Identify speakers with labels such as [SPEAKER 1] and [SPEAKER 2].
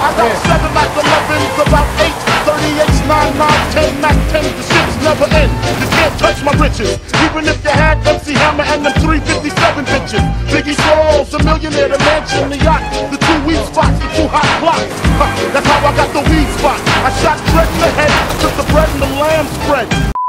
[SPEAKER 1] I got 7 Mac 11s, about 8, 38s, 9, 9, 10, Mac 10, the shits never end. You can't touch my riches, even if you had MC Hammer and them 357 bitches. Biggie Smalls, a millionaire, the mansion, the yacht, the 2 weed spots, the 2 hot blocks. That's how I got the weed spot. I shot Dre in the head, took the bread and the lamb spread.